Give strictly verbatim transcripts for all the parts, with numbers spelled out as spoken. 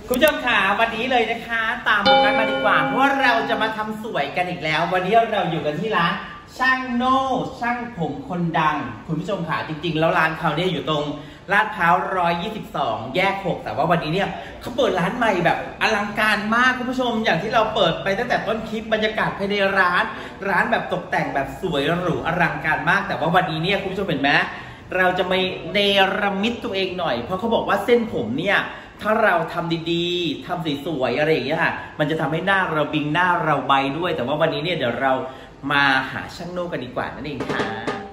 คุณผู้ชมค่ะวันนี้เลยนะคะตามผมกันมาดีกว่าเพราะว่าเราจะมาทำสวยกันอีกแล้ววันนี้เราอยู่กันที่ร้านช่างโน่ช่างผมคนดังคุณผู้ชมค่ะจริงๆแล้วร้านเขาเนี่ยอยู่ตรงลาดพร้าวหนึ่งร้อยยี่สิบสองแยกหกแต่ว่าวันนี้เนี่ยเขาเปิดร้านใหม่แบบอลังการมากคุณผู้ชมอย่างที่เราเปิดไปตั้งแต่ต้นคลิปบรรยากาศภายในร้านร้านแบบตกแต่งแบบสวยหรูอลังการมากแต่ว่าวันนี้เนี่ยคุณผู้ชมเห็นไหมเราจะไม่เนรมิตตัวเองหน่อยเพราะเขาบอกว่าเส้นผมเนี่ยถ้าเราทำดีๆทำสวยๆอะไรอย่างเงี้ยค่ะมันจะทำให้หน้าเราบิงหน้าเราใบด้วยแต่ว่าวันนี้เนี่ยเดี๋ยวเรามาหาช่างโน่กันดีกว่านั่นเองค่ะ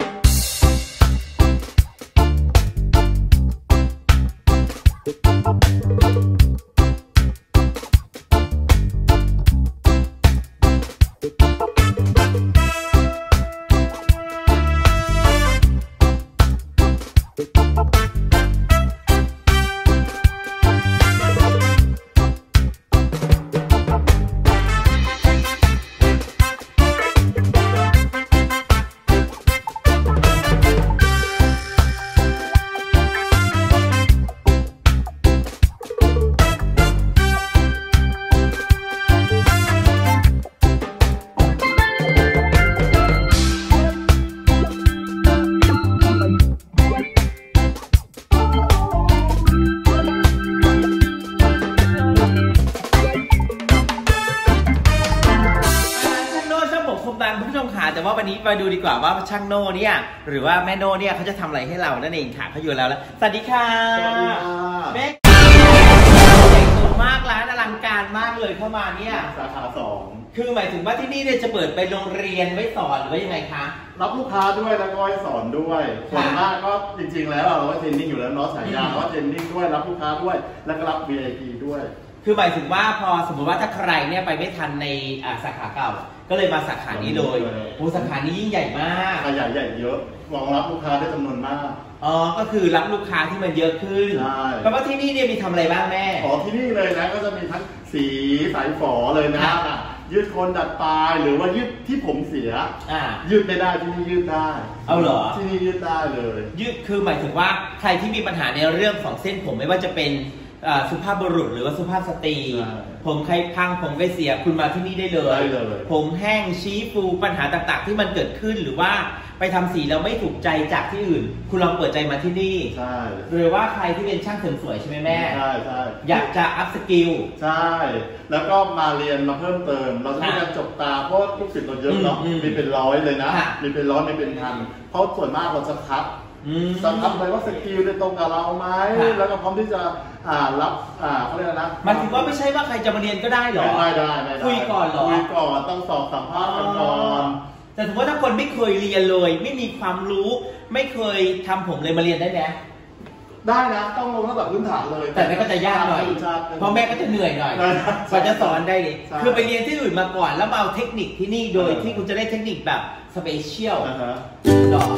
คุณผู้ชมค่ะแต่ว่าวันนี้มาดูดีกว่าว่าช่างโน่เนี่ยหรือว่าแม่โน่เนี่ยเขาจะทำอะไรให้เรานั่นเองค่ะเขาอยู่แล้วแล้วสวัสดีค่ะสวัสดีค่ะแม่ใหญ่โตมากร้านอลังการมากเลยเข้ามาเนี่ยสาขาสองคือหมายถึงว่าที่นี่เนี่ยจะเปิดเป็นโรงเรียนไว้สอนหรือว่ายังไงคะรับลูกค้าด้วยแล้วก็สอนด้วยส่วนมากก็จริงๆแล้วเราก็เทรนนิ่งอยู่แล้วเนาะสายยาวก็เทรนนิ่งด้วยรับลูกค้าด้วยแล้วก็รับ วี ไอ พี ด้วยคือหมายถึงว่าพอสมมติว่าถ้าใครเนี่ยไปไม่ทันในสาขาเก่าก็เลยมาสาขานี้เลยโอ้สาขานี้ยิ่งใหญ่มากขยายใหญ่เยอะรองรับลูกค้าได้จำนวนมากอ๋อก็คือรับลูกค้าที่มันเยอะขึ้นใช่แปลว่าที่นี่เนี่ยมีทำอะไรบ้างแม่อ๋อที่นี่เลยนะก็จะมีทั้งสีสายฝอเลยนะยืดโคนดัดปลายหรือว่ายืดที่ผมเสียยืดไม่ได้ที่นี่ยืดได้เอาเหรอที่นี่ยืดได้เลยยืดคือหมายถึงว่าใครที่มีปัญหาในเรื่องของเส้นผมไม่ว่าจะเป็นสุภาพบุรุษหรือว่าสุภาพสตรีผมใครพังผมใครเสียคุณมาที่นี่ได้เลยผมแห้งชี้ฟูปัญหาต่างๆที่มันเกิดขึ้นหรือว่าไปทำสีแล้วไม่ถูกใจจากที่อื่นคุณลองเปิดใจมาที่นี่ใช่หรือว่าใครที่เป็นช่างเสริมสวยใช่ไหมแม่ใช่ใช่อยากจะอัพสกิลใช่แล้วก็มาเรียนมาเพิ่มเติมเราจะมีการจบตาเพราะลูกศิษย์เราเยอะเนาะมีเป็นร้อยเลยนะมีเป็นร้อยมีเป็นพันเพราะส่วนมากเราจะคัดจะทำไปว่าสกิลได้ตรงกับเราไหมแล้วก็พร้อมที่จะอ่ารับอ่าเขาเรียกนะมันถือว่าไม่ใช่ว่าใครจะมาเรียนก็ได้หรอไม่ได้ไม่ได้คุยก่อนหรอคุยก่อนต้องสอบสัมภาษณ์กันก่อนแต่ถือว่าถ้าคนไม่เคยเรียนเลยไม่มีความรู้ไม่เคยทำผมเลยมาเรียนได้ไหมได้นะต้องลงตั้งแต่พื้นฐานเลยแต่แม่ก็จะยากหน่อยเพราะแม่ก็จะเหนื่อยหน่อยกว่าจะสอนได้เลยคือไปเรียนที่อื่นมาก่อนแล้วมาเอาเทคนิคที่นี่โดยที่คุณจะได้เทคนิคแบบสเปเชียลหรอ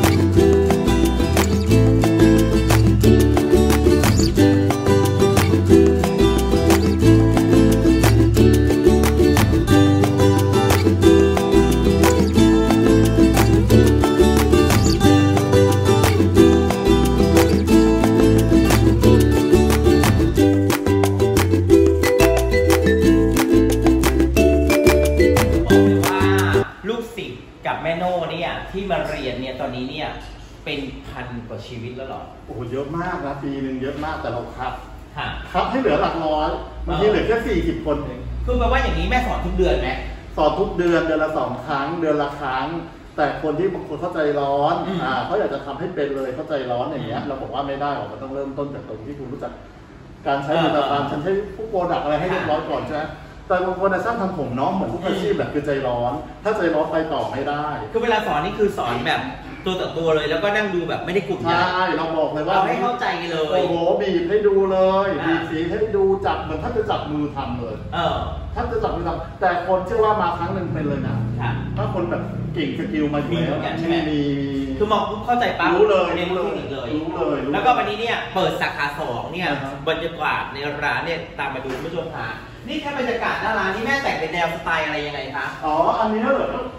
กับแม่โน่เนี่ยที่มาเรียนเนี่ยตอนนี้เนี่ยเป็นพันกว่าชีวิตแล้วหรอโอ้เยอะมากนะปีหนึ่งเยอะมากแต่เราคัดค่ะคัดให้เหลือหลักร้อยบางทีเหลือแค่สี่สิบคนเองคือแปลว่าอย่างนี้แม่สอนทุกเดือนไหมสอนทุกเดือนเดือนละสองครั้งเดือนละครั้งแต่คนที่บางคนเข้าใจร้อนอ่าเขาอยากจะทำให้เป็นเลยเข้าใจร้อนอย่างเงี้ยเราบอกว่าไม่ได้หรอกมันต้องเริ่มต้นจากตรงที่คุณรู้จักการใช้ผลิตภัณฑ์ฉันใช้พวกโปรดักต์อะไรให้เรียบร้อยก่อนใช่ไหมแต่บางคนช่างทำผมน้องเหมือนทุกอาชีพแบบคือใจร้อนถ้าใจร้อนไปต่อไม่ได้คือเวลาสอนนี่คือสอนแบบตัวต่อตัวเลยแล้วก็นั่งดูแบบไม่ได้กลุ่มใหญ่ใช่เราบอกเลยว่าเราให้เข้าใจเลยโอ้โหบีบให้ดูเลยบีบสีให้ดูจับเหมือนท่านจะจับมือทำเลยเออท่านจะจับมือทำแต่คนเชื่อว่ามาครั้งหนึ่งเป็นเลยนะถ้าคนแบบเก่งสกิลมาอยู่แล้วใช่ไหมมีคือมองเข้าใจปั๊บรู้เลยเรียนรู้เทคนิคเลยรู้เลยแล้วก็วันนี้เนี่ยเปิดสาขาสองเนี่ยบรรยากาศในร้านเนี่ยตามมาดูผู้ชมค่ะนี่แค่บรรยากาศหน้าร้านนี่แม่แต่งเป็นแนวสไตล์อะไรยังไงคะอ๋ออันนี้เหรอ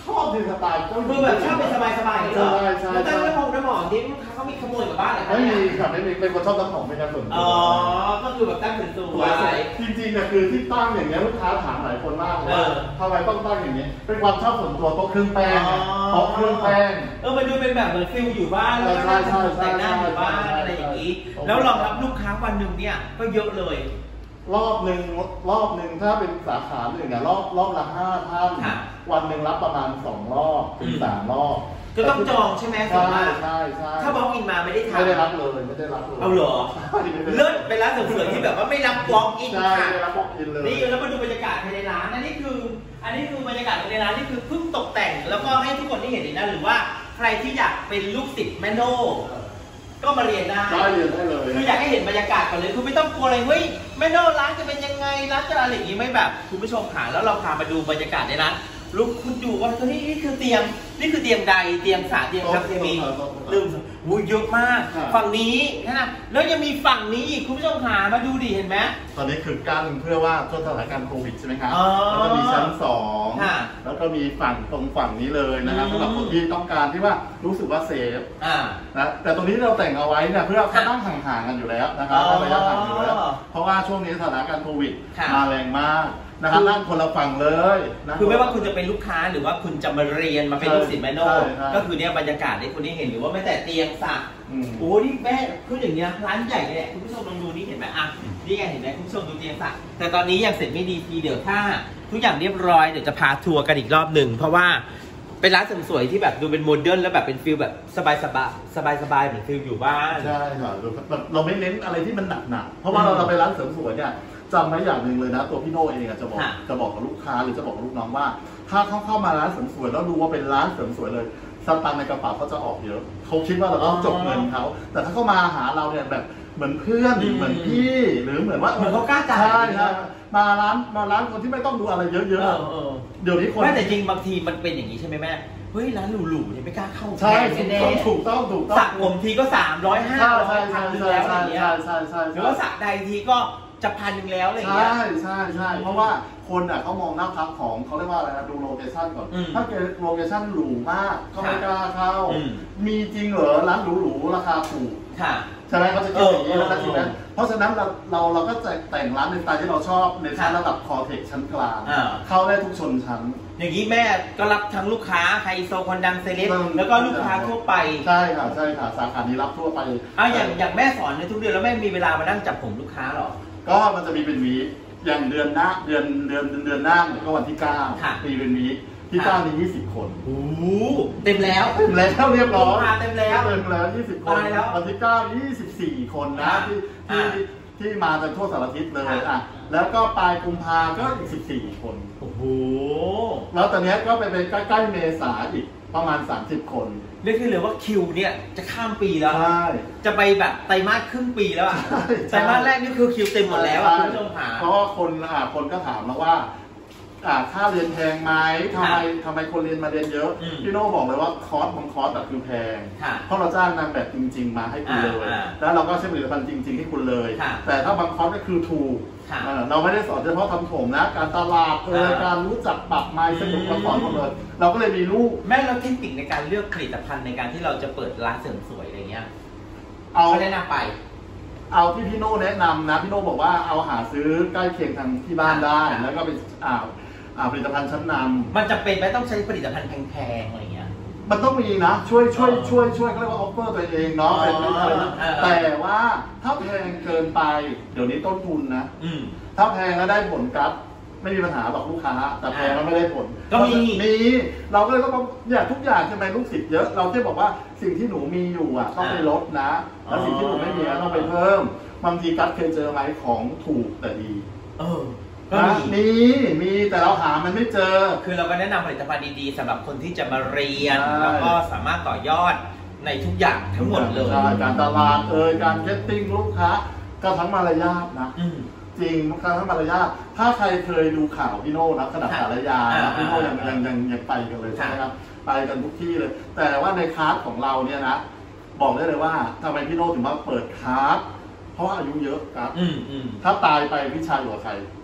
ชอบในสไตล์ก็คือแบบชอบเป็นสบายๆอย่างนี้เหรอใช่ใช่แล้วตั้งน้ำหอมน้ำหอมที่ลูกค้าเขามีขโมยกับบ้านเหรอคะไม่มีค่ะไม่มีเป็นคนชอบน้ำหอมเป็นการส่วนตัวอ๋อก็คือแบบตั้งเป็นสวยจริงๆเนี่ยคือที่ตั้งอย่างเงี้ยลูกค้าถามหลายคนมากว่าทำไมต้องตั้งอย่างนี้เป็นความชอบส่วนตัวโต๊ะเครื่องแป้งโต๊ะเครื่องแป้งเออมันดูเป็นแบบเหมือนฟิลอยู่บ้านแล้วก็นั่งแต่งหน้าอยู่บ้านอะไรอย่างนี้แล้วรองรับลูกค้าวันหนึ่งเนี่ยก็เยอะเลยรอบหนึ่งรอบหนึ่งถ้าเป็นสาขาหนึ่งเนี่ยรอบรอบละห้าท่านวันหนึ่งรับประมาณสองรอบถึงสามรอบก็ต้องจองใช่ไหมใช่ใช่ใช่ถ้าบล็อกอินมาไม่ได้ทำไม่ได้รับเลยไม่ได้รับเลยเอาเหรอเลิศเป็นร้านเสริมสวยที่แบบว่าไม่รับบล็อกอินค่ะไม่ได้รับบล็อกอินเลยนี่แล้วมาดูบรรยากาศภายในร้านอันนี้คืออันนี้คือบรรยากาศภายในร้านนี่คือเพิ่งตกแต่งแล้วก็ให้ทุกคนได้เห็นอีกนะหรือว่าใครที่อยากเป็นลูกศิษย์แม่โน่ก็มาเรียนได้ได้เรียนได้เลยคืออยากให้เห็นบรรยากาศก่อนเลยคือไม่ต้องกลัวอะไรเฮ้ยแม่โน่ร้านจะเป็นยังไงร้านจะอะไรอย่างนี้ไม่แบบคุณผู้ชมค่ะแล้วเราพามาดูบรรยากาศในร้านลูกคุณดูว่าตัวนี้นี่คือเตียงนี่คือเตียงใดเตียงสาเตียงครับเตียงมีลืมวูเยอะมากฝั่งนี้นะแล้วยังมีฝั่งนี้อีกคุณผู้ชมหามาดูดิเห็นไหมตอนนี้คือกั้นเพื่อว่าช่วงสถานการณ์โควิดใช่ไหมครับแล้วก็มีชั้นสองแล้วก็มีฝั่งตรงฝั่งนี้เลยนะครับสำหรับคนที่ต้องการที่ว่ารู้สึกว่าเซฟนะแต่ตรงนี้เราแต่งเอาไว้เนี่ยเพื่อเขานั่งห่างๆกันอยู่แล้วนะครับระยะห่างอยู่แล้วเพราะว่าช่วงนี้สถานการณ์โควิดมาแรงมากนะครับนั่งคนละฝั่งเลยนะคือไม่ว่าคุณจะเป็นลูกค้าหรือว่าคุณจะมาเรียนมาเป็นลูกศิษย์แม่โน่ก็คือเนี่ยบรรยากาศที่คุณได้เห็นหรือว่าแม้แต่เตียงสักโอ้นี่แม่คืออย่างเงี้ยร้านใหญ่เลยคุณผู้ชมลองดูนี่เห็นไหมอ่ะนี่ไงเห็นไหมคุณผู้ชมดูเตียงสักแต่ตอนนี้ยังเสร็จไม่ดีทีเดี๋ยวถ้าทุกอย่างเรียบร้อยเดี๋ยวจะพาทัวร์กันอีกรอบหนึ่งเพราะว่าเป็นร้านเสริมสวยที่แบบดูเป็นโมเดิร์นแล้วแบบเป็นฟิลแบบสบายสบายสบายสบายเหมือนฟิลอยู่บ้านใช่ค่ะเราไม่เน้นอะไรที่มันหนักหนักเพราะว่าเราไปร้านเสริมสวยเนี่ยจำไว้อย่างหนึ่งเลยนะตัวพี่โน่เองจะบอกจะบอกกับลูกค้าหรือจะบอกกับลูกน้องว่าถ้าเขาเข้ามาร้านเสริมสวยแล้วรู้ว่าเป็นร้านเสริมสวยเลยสตังค์ในกระเป๋าเขาจะออกเยอะเขาคิดว่าเราต้องจบเงินเขาแต่ถ้าเขามาหาเราเนี่ยแบบเหมือนเพื่อนเหมือนพี่หรือเหมือนว่าเหมือนเขากล้าจ่ายใช่ใช่มาร้านมาร้านคนที่ไม่ต้องดูอะไรเยอะๆเดี๋ยวนี้คนไม่แต่จริงบางทีมันเป็นอย่างนี้ใช่ไหมแม่เฮ้ยร้านหรูๆเนี่ยไม่กล้าเข้าใช่ถูกต้องถูกต้องสักผมทีก็สามร้อยห้าร้อยพันแล้วอะไรเงี้ยหรือว่าสักใดทีก็จะพันหนึ่งแล้วอะไรอย่างเงี้ยใช่ใช่ใช่เพราะว่าคนอ่ะเขามองหน้าพักของเขาเรียกว่าอะไรนะดูโลเคชั่นก่อนถ้าเกิดโลเคชั่นหรูมากก็ไม่กล้าเข้ามีจริงเหรอร้านหรูๆราคาถูกใช่ไหมเขาจะคิดอย่างนี้แล้วทีนั้นเพราะฉะนั้นเราเราเราก็จะแต่งร้านในสไตล์ที่เราชอบในชั้นระดับคอเทคชั้นกลางเข้าได้ทุกชนชั้นอย่างนี้แม่ก็รับทั้งลูกค้าไฮโซคนดังเซเลบแล้วก็ลูกค้าทั่วไปใช่ค่ะใช่ค่ะสาขานี้รับทั่วไปอ่ะอย่างอย่างแม่สอนในทุกเดือนแล้วแม่มีเวลามานั่งจับผมลูกค้าหรอก็มันจะมีเป็นวีอย่างเดือนหน้าเดือนเดือนเดือนหน้าก็วันที่เก้ามีเป็นวีที่เก้านี่ยี่สิบคนโอ้เต็มแล้วเต็มแล้วเรียบร้อยเต็มแล้วเต็มแล้วยี่สิบคนวันที่เก้ายี่สิบสี่คนนะที่ที่ที่มาจากทั่วสารทิศเลยอ่ะแล้วก็ปลายกุมภาก็อีกสิบสี่คนโอ้โหแล้วตอนนี้ก็ไปเป็นใกล้ๆเมษาอีกประมาณสามสิบคนเรียกได้เลยว่าคิวเนี่ยจะข้ามปีแล้วจะไปแบบไตรมาสครึ่งปีแล้วอ่ะไตรมาสแรกนี่คือคิวเต็มหมดแล้วคุณผู้ชมหาเพราะว่าคนอ่ะคนก็ถามมาว่าค่าเรียนแพงไหมทำไมทำไมคนเรียนมาเรียนเยอะพี่โน่บอกเลยว่าคอร์สบางคอร์สแบบคือแพงเพราะเราจ้างนางแบบจริงๆมาให้คุณเลยแล้วเราก็ใช้ผลิตภัณฑ์จริงๆให้คุณเลยแต่ถ้าบางคอร์สก็คือถูกเราไม่ได้สอนเฉพาะทำผมนะการตลาดเออการรู้จักปรับไม้สนุกมาสอนหมดเลยเราก็เลยมีลูกแม่เราเทคนิคในการเลือกผลิตภัณฑ์ในการที่เราจะเปิดร้านเสริมสวยอะไรเงี้ยเอาแนะนำไปเอาที่พี่โน่แนะนำนะพี่โน่บอกว่าเอาหาซื้อใกล้เคียงทางที่บ้านได้แล้วก็เป็นอ่าผลิตภัณฑ์ชั้นนำมันจะเป็นไหมต้องใช้ผลิตภัณฑ์แพงๆอะไรเงี้ยมันต้องมีนะช่วยช่วยช่วยช่วยเขาเรียกว่าออฟเฟอร์ตัวเองเนาะเป็นแต่ว่าถ้าแพงเกินไปเดี๋ยวนี้ต้นทุนนะถ้าแพงแล้วได้ผลกับไม่มีปัญหาหรอกลูกค้าแต่แพงแล้วไม่ได้ผลก็มีมีเราก็เลยต้องเนี่ยทุกอย่างทำไมลูกศิษย์เยอะเราแค่บอกว่าสิ่งที่หนูมีอยู่อ่ะต้องไปลดนะแล้วสิ่งที่หนูไม่มีต้องไปเพิ่มบางทีกัดเคยเจอไหมของถูกแต่ดีเออมีมีแต่เราหามันไม่เจอคือเราก็แนะนำผลิตภัณฑ์ดีๆสำหรับคนที่จะมาเรียนแล้วก็สามารถต่อยอดในทุกอย่างทั้งหมดเลยการตลาดเอ่ยการเก็ตติ้งลูกค้าก็ทั้งมารยาทนะจริงลูกค้าทั้งมารยาทถ้าใครเคยดูข่าวพี่โน่นะขนาดสารยาพี่โน่ยังยังยังยังไปกันเลยใช่ไหมครับไปกันทุกที่เลยแต่ว่าในคลาสของเราเนี่ยนะบอกได้เลยว่าทำไมพี่โน่ถึงมาเปิดคลาสเพราะอายุเยอะครับถ้าตายไปพี่ชายอยู่กับใคร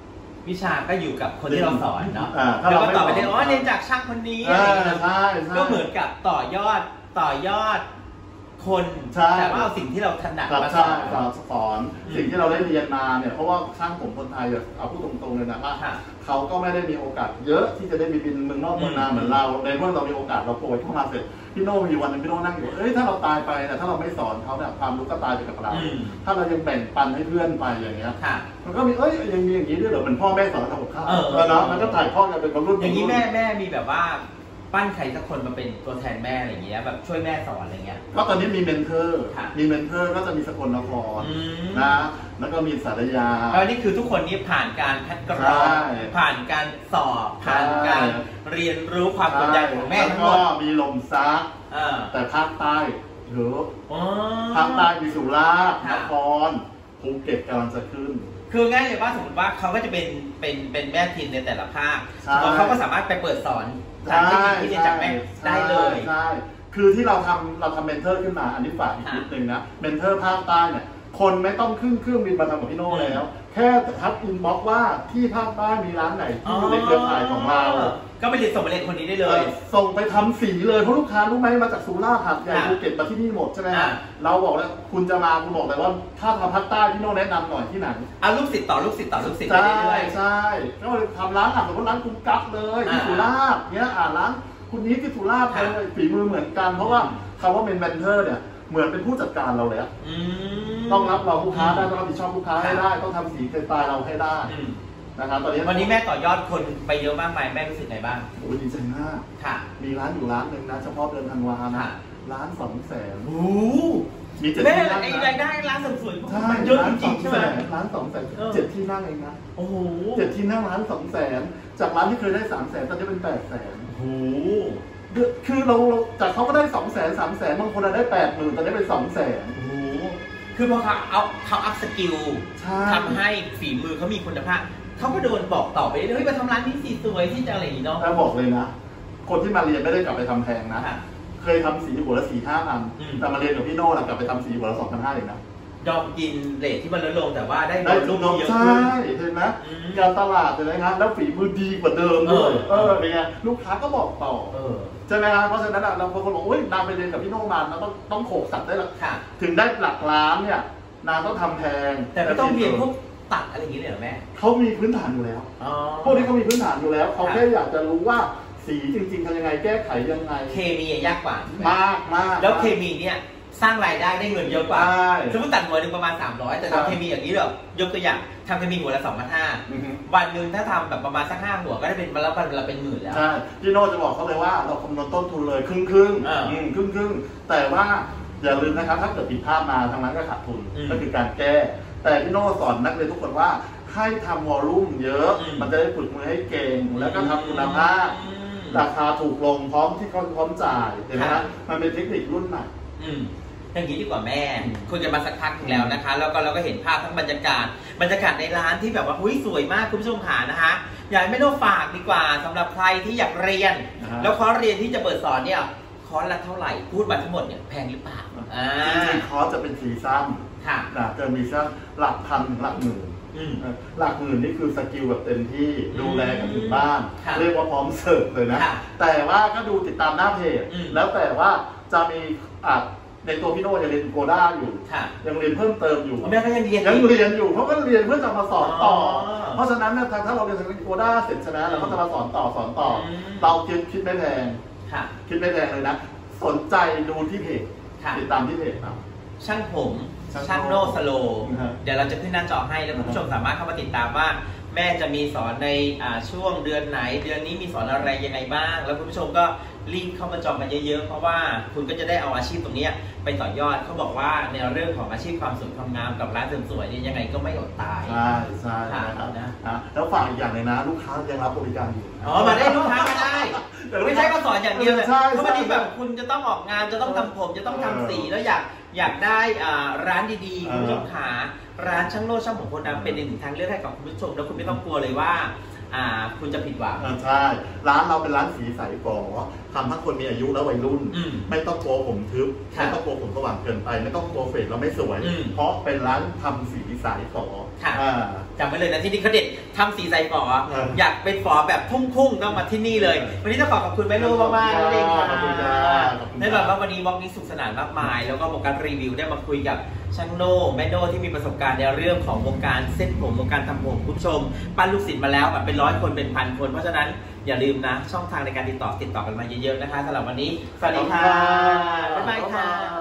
วิชาก็อยู่กับคนที่เราสอนเนาะอ่าถ้าแล้วเราก็ไม่ต่อไปสอนเรียนอ๋อเรียนจากช่างคนนี้เออะไรออย่างเงี้ยใช่ใช่ก็เหมือนกับต่อยอดต่อยอดคนใช่แต่ว่าเอาสิ่งที่เราถนัดครับมาสใช่อนสอนสอนสิ่งที่เราได้เรียนมาเนี่ยเพราะว่าช่างผมคนไทยอะเอาพูดตรงๆเลยนะว่าค่ะเขาก็ไม่ได้มีโอกาสเยอะที่จะได้มีบินเมืองนอกเมืองนาอืมเหมือนเราในเมื่อเรามีโอกาสเราโปรยเข้ามาเสร็จพี่โน่มีวันหนึงพี่โน่นั่งอยู่เอ้ยถ้าเราตายไปแต่ถ้าเราไม่สอนเขาเนี่ยความรู้ก็ตายไปกับเราอืมถ้าเรายังแบ่งปันให้เพื่อนไปอย่างเงี้ยค่ะมันก็มีเอ้ยยังมีอย่างนี้ด้วยเหรอเหมือนพ่อแม่สอนเราทำกับข้าวเออเออเนาะมันก็ถ่ายทอดกันเป็นคนรุ่นอย่างนี้รุ่นแม่แม่มีแบบว่าปั้นใครสักคนมาเป็นตัวแทนแม่อะไรอย่างเงี้ยแบบช่วยแม่สอนอะไรเงี้ยก็ตอนนี้มีเมนเทอร์ค่ะมีเมนเทอร์ก็จะมีสกลนครอืมนะแล้วก็มีสารยาแล้วนี่คือทุกคนนี้ผ่านการคัดกรองใช่ผ่านการสอบผ่านการเรียนรู้ความกดดันของแม่ทั้งหมก็ดมีลมซักเออแต่ภาคใต้เยอะอ๋อภาคใต้มีสุราษฎร์นค่ะครภูเก็ตกำลังจะขึ้นคือง่ายเลยว่าสมมติว่าเขาก็จะเป็นเป็นเป็นแม่ทีมในแต่ละภาคใช่แล้วเขาก็สามารถไปเปิดสอนตามเทคนิคที่เรียนจากแม่ได้เลยใช่คือที่เราทำเราทำเมนเทอร์ขึ้นมาอันนี้ฝากอีกนิดนึงนะเมนเทอร์ภาคใต้เนี่ยคนไม่ต้องขึ้นเครื่องบินมาทำกับพี่โน่แล้ว แค่ทักอินบ็อกซ์ว่าที่ภาคใต้มีร้านไหนที่อยู่ในเครือข่ายของเราก็ไปเรียนส่งไปเรียนคนนี้ได้เลยส่งไปทำสีเลยเพราะลูกค้ารู้ไหมมาจากสุราษฎร์หาดใหญ่อ่าภูเก็ตมาที่นี่หมดใช่ไหมอ่าฮะเราบอกแล้วคุณจะมาคุณบอกเลยว่าถ้าทำภาคใต้พี่โน่แนะนำหน่อยที่ไหนเอาลูกศิษย์ต่อลูกศิษย์ต่อลูกศิษย์ไปใช่เรื่อยใช่ก็เลยทำร้านอ่ะสมมติร้านคุณกั๊กเลยที่อ่าสุราษฎร์เนี้ยอ่าร้านคุณนี้ที่สุราษฎร์ค่ะเลยฝีมือเหมือนกัน เพราะว่าคำว่าเป็นเมนเทอร์เนี่ยเหมือนเป็นผู้จัดการเราเลยอะๆอืมต้องรับเราลูกค้าได้ต้องรับผิดชอบลูกค้าให้ได้ต้องทำสีสไตล์เราให้ได้อืมนะครับตอนนี้วันนี้แม่ต่อยอดคนไปเยอะมากมายแม่รู้สึกไงบ้างโอ้ยดีใจมากค่ะมีร้านอยู่ร้านหนึ่งนะเฉพาะเดือนธันวานะค่ะร้านสองแสนโอ้มีเจ็ดแม่ที่นั่งไอ้นะรายได้ร้านเสริมสวยใช่มันเยอะจร้านสริอง งๆใช่แสไหมนร้านสองแสนเออเจ็ดที่นั่งเองนะโอ้โหเจ็ดที่นั่งร้านสองแสนจากร้านที่เคยได้สามแสนตอนนี้เป็นแปดแสนโอ้โหคือเราจากเขาก็ได้สองแสนสามแสนบางคนได้แปดหมื่นตอนนี้เป็นสองแสนโอ้โหคือพอเขาเอาเขาอัพสกิลใช่ทำให้ฝีมือเขามีคุณภาพเขาก็โดนบอกต่อไปเรื่อยๆเฮ้ยมาทำร้านนี้สิสวยที่จะอะไรอย่างนี้เนาะแล้วบอกเลยนะ คนที่มาเรียนไม่ได้กลับไปทำแพงนะค่ะเคยทำสีหัวละสี่ห้าพันอืมแต่มาเรียนกับพี่โน่ล่ะกลับไปทำสีหัวละสองพันห้าเองนะยอมกินเรทที่มันลดลงแต่ว่าได้ได้ลูกน้องเยอะใช่ขึ้นเห็นไหมอืมการตลาดเลยนะครับแล้วฝีมือดีกว่าเดิมด้วยเอเอออเป็นไงลูกค้าก็บอกต่อเออใช่ไหมครับเพราะฉะนั้นอะเราบางคนบอกโอ้ยนางไปเรียนกับพี่โน่มาเราต้องต้องโขกสัตว์ได้ละค่ะถึงได้หลักล้านเนี่ยนางต้องทำแพงแต่ไม่ต้องเรียนพวกตัดอะไรอย่างนี้เลยเหรอแม่เขามีพื้นฐานอยู่แล้วอ๋อพวกนี้เขามีพื้นฐานอยู่แล้วเขาค่ะแค่อยากจะรู้ว่าสีจริงๆทำยังไงแก้ไขยังไงเคมียากกว่าถูกไหมมากมากแล้วเคมีเนี่ยสร้างรายได้ได้เงินเยอะกว่าใช่สมมติตัดหัวหนึ่งประมาณสามร้อยแต่ใช่ทำเคมีอย่างนี้เหรอยกตัวอย่างทำเคมีหัวละสองพันห้าอือฮึวันหนึ่งถ้าทำแบบประมาณสักห้าหัวก็ได้เป็นวันละวันละเป็นหมื่นแล้วใช่พี่โน่จะบอกเขาเลยว่าเราคำนวณต้นทุนเลยครึ่งครึ่งๆอ่าอืมครึ่งครึ่งๆแต่ว่าอย่าลืมนะครับถ้าเกิดผิดพลาดมาทางนั้นก็ขาดทุนอืมก็คือการแก้ แต่พี่โน่สอนนักเรียนทุกคนว่าให้ทำวอลลุ่มเยอะอืมมันจะได้ฝึกมือให้เก่ง แล้วก็ทำคุณภาพอืมราคาถูกลงพร้อมที่เขาพร้อมจ่ายเห็นไหมค่ะฮะมันเป็นเทคนิครุ่นใหม่อืมอย่างนี้ดีกว่าแม่อืมคุยกันมาสักพักหนึ่งแล้วนะคะ แล้วก็เราก็เห็นภาพทั้งบรรยากาศ บรรยากาศในร้านที่แบบว่าอุ้ยสวยมากคุณผู้ชมขานะคะ อยากให้แม่โน่ฝากดีกว่าสำหรับใครที่อยากเรียนนะฮะแล้วคอร์สเรียนที่จะเปิดสอนเนี่ยคอร์สละเท่าไหร่พูดมาทั้งหมดเนี่ยแพงหรือเปล่าอ่าจริงๆคอร์สจะเป็นซีซั่นค่ะนะจะมีซันหลักพันถึงหลักหมื่นอืมเอ่อหลักหมื่นนี่คือสกิลแบบเต็มที่อืมดูแลกันถึงบ้านค่ะเรียกว่าพร้อมเสิร์ฟเลยนะค่ะแต่ว่าก็ดูติดตามหน้าเพจอืมแล้วแต่ว่าจะมีอ่ะในตัวพี่โน่ยังเรียนโกด้าอยู่ค่ะยังเรียนเพิ่มเติมอยู่แม่ก็ยังเรียนยังอีกเรียนอยู่เพราะก็เรียนเพื่อจะมาสอนต่อออเพราะฉะนั้นเนี่ยถ้าเราเรียนทางโกด้าเสร็จใช่ไหมเราก็จะมาสอนต่อสอนต่ออมเราคิดคิดไม่แพงค่ะคิดไม่แพงเลยนะสนใจดูที่เพจค่ะติดตามที่เพจครับช่างผมช่างช่างโนสโลอือฮะเดี๋ยวเราจะขึ้นหน้าจอให้แล้วคุณผู้ชมสามารถเข้ามาติดตามว่า แม่จะมีสอนในอ่าช่วงเดือนไหน เดือนนี้มีสอนอะไรยังไงบ้าง แล้วคุณผู้ชมก็รีบเข้ามาจองกันเยอะๆเพราะว่าคุณก็จะได้เอาอาชีพตรงนี้ไปต่อยอดเขาบอกว่าในเรื่องของอาชีพความสวยความงามกับร้านเสริมสวยเนี่ยยังไงก็ไม่อดตายใช่ใช่ค่ะนะครับนะอ่ะแล้วฝากอีกอย่างเลยนะ ลูกค้ายังรับบริการอยู่อ๋อมาได้ลูกค้ามาได้ ไม่ใช่ก็สอนอย่างเดียวเลยใช่เพราะบางทีใช่แบบคุณจะต้องออกงานจะต้องทำผมจะต้องทำสีแล้วอยากอยากได้อ่าร้านดีๆเออคุณผู้ชมขาร้านช่างโลดช่างผมคนนั้นเป็นอีกหนึ่งทางเลือกให้กับคุณผู้ชมแล้วคุณไม่ต้องกลัวเลยว่าอ่าคุณจะผิดหวังอ่าใช่ ร้านเราเป็นร้านสีใสฝอทำทั้งคนมีอายุและวัยรุ่นอืมไม่ต้องกลัวผมทึบค่ะไม่ต้องกลัวผมสว่างเกินไป ไม่ต้องกลัวเฟดเราไม่สวยอืมเพราะเป็นร้านทำสีสายฝอค่ะอ่าจำไว้เลยนะที่นี่เขาเด็ดทำสีใสฝอเอออยากเป็นฝอแบบทุ่งๆต้องมาที่นี่เลย วันนี้ต้องขอขอบคุณแม่ลูกมากๆเลยค่ะขอบคุณจ้าขอบคุณจ้าแน่นอนว่าวันนี้วอล์กนี้สุขสนานมากมาย แล้วก็วงการรีวิวได้มาคุยกับช่างโน่แม่โน่ที่มีประสบการณ์ในเรื่องของวงการเส้นผมวงการทำผมคุณผู้ชมปั้นลูกศิษย์มาแล้วแบบเป็นร้อยคนเป็นพันคนเพราะฉะนั้นอย่าลืมนะช่องทางในการติดต่อติดต่อกันมาเยอะๆนะคะสำหรับวันนี้สวัสดีค่ะบ๊ายบายค่ะ